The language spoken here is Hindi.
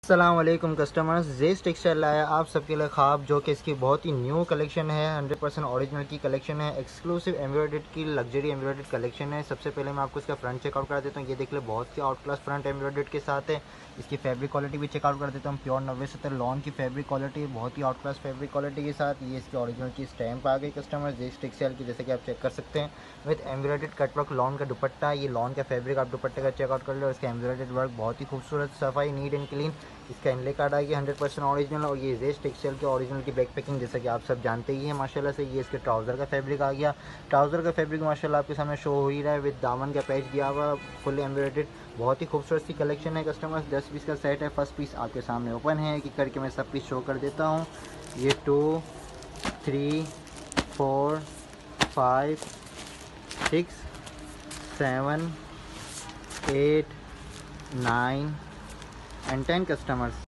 अस्सलाम वालेकुम कस्टमर्स, जेस टेक्सटाइल लाया आप सबके लिए ख्वाब, जो कि इसकी बहुत ही न्यू कलेक्शन है। 100% ओरिजिनल की कलेक्शन है। एक्सक्लूसिव एम्ब्रॉयडर्ड की लग्जरी एम्ब्रॉयडर्ड कलेक्शन है। सबसे पहले मैं आपको इसका फ्रंट चेकआउट करा देता हूँ। ये देख ले, बहुत ही आउट क्लास फ्रंट एम्ब्रॉयडर्ड के साथ है। इसकी फैब्रिक क्वालिटी भी चेकआउट कर देता हूँ। प्योर 90-70 लॉन की फैब्रिक क्वालिटी है, बहुत ही आउट क्लास फैब्रिक क्वालिटी के साथ। ये इसकी ओरिजिनल की स्टैंप आ गई कस्टमर जेस टेक्सटाइल की, जैसे कि आप चेक कर सकते हैं। विद एम्ब्रॉयडर्ड कटवर्क लॉन का दुपट्टा, ये लॉन का फैब्रिक आप दुपट्टे का चेकआउट कर लो। इसका एम्ब्रॉयडर्ड वर्क बहुत ही खूबसूरत, सफाई, नीट एंड क्लीन। इसका इनले कार्ड आ गया 100% ओरिजिनल। और ये जेस टेक्सटाइल के ओरिजिनल की बैक पैकिंग, जैसा कि आप सब जानते ही हैं माशाल्लाह से। ये इसके ट्राउज़र का फैब्रिक आ गया। ट्राउज़र का फैब्रिक माशाल्लाह आपके सामने शो हो ही रहा है। विद दामन का पैच दिया हुआ, फुल एम्ब्रॉयडर्ड, बहुत ही खूबसूरत सी कलेक्शन है कस्टमर्स। 10 पीस का सेट है। फर्स्ट पीस आपके सामने ओपन है कि करके मैं सब पीस शो कर देता हूँ। ये 2 3 4 5 6 7 8 9 and 10 कस्टमर्स।